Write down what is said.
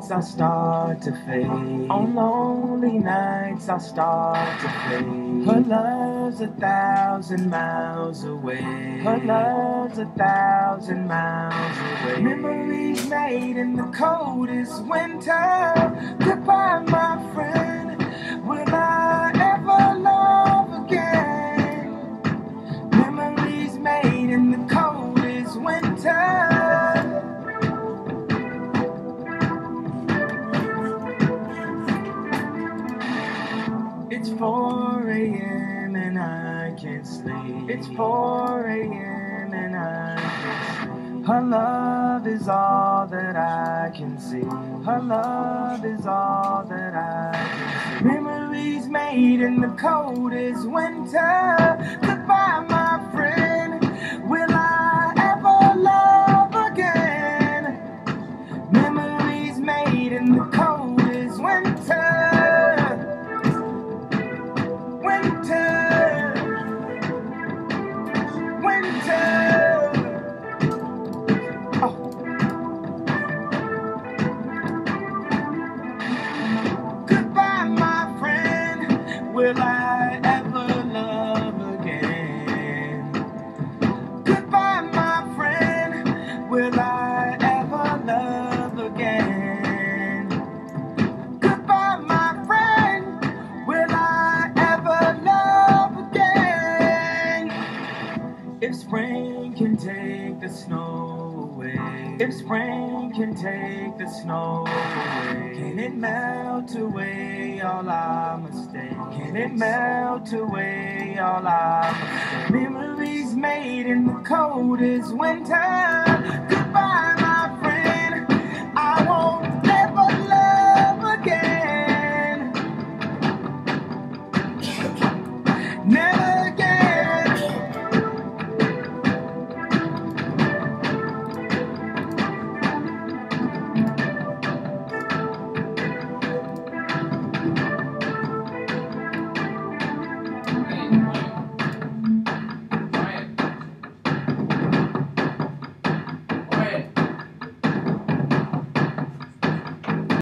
nights I start to fade. On lonely nights I start to fade. Her love's 1,000 miles away. Her love's 1,000 miles away. Memories made in the coldest winter. Goodbye, my friend. Will I ever love again? Memories made in the coldest winter. It's 4 a.m. and I can't sleep. It's 4 a.m. and I can't sleep. Her love is all that I can see. Her love is all that I can see. Memories made in the coldest winter. Goodbye, my friend. Will I ever love again? Memories made in the coldest winter. Goodbye, my friend. Will I ever love again? Goodbye, my friend. Will I ever love again? Goodbye, my friend. Will I ever love again? If spring can take the snow away, if spring can take the snow away, can it melt away all our mistakes? Can it melt away all our mistakes? Memories made in the coldest winter. Goodbye.